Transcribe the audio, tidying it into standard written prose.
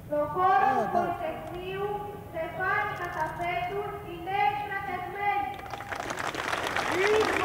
Το χώρο του Πολυτεχνείου στεφάνι καταθέτουν οι νέοι στρατευμένοι.